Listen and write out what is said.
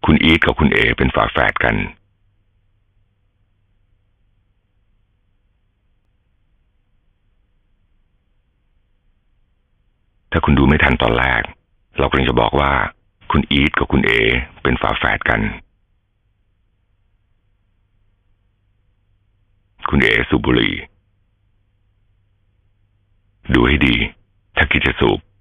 คุณอีทกับคุณเอเป็นฝาแฝดกันถ้าคุณดูไม่ทันตอนแรกเรากำลังจะบอกว่าคุณอีทกับคุณเอเป็นฝาแฝดกันคุณเอสูบบุหรี่ดูให้ดีถ้าคิดจะสูบ